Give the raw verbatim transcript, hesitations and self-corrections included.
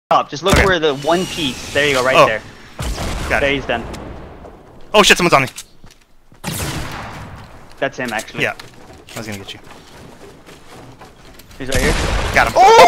up. Just look Okay. where the one piece. There you go, right Oh. there. Got There, it. he's done. Oh shit, someone's on me. That's him, actually. Yeah. I was gonna get you. He's right here. Got him. Oh!